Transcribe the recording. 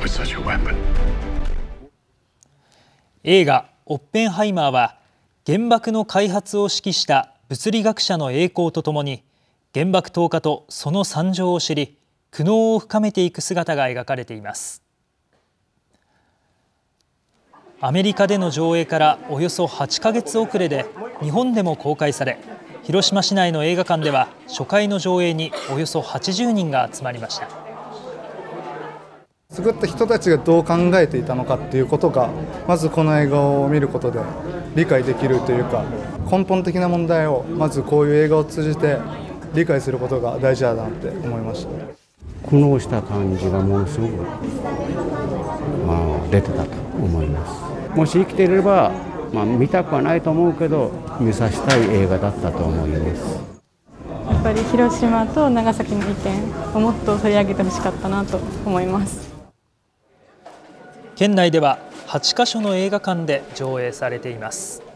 映画「オッペンハイマー」は原爆の開発を指揮した物理学者の栄光とともに原爆投下とその惨状を知り苦悩を深めていく姿が描かれています。アメリカでの上映からおよそ8ヶ月遅れで日本でも公開され、広島市内の映画館では初回の上映におよそ80人が集まりました。 作った人たちがどう考えていたのかっていうことがまずこの映画を見ることで理解できるというか、根本的な問題をまずこういう映画を通じて理解することが大事だなって思いました。 苦悩した感じがものすごく、出てたと思います。もし生きていれば、見たくはないと思うけど見させたい映画だったと思います。 やっぱり広島と長崎の意見をもっと取り上げてほしかったなと思います。 県内では8カ所の映画館で上映されています。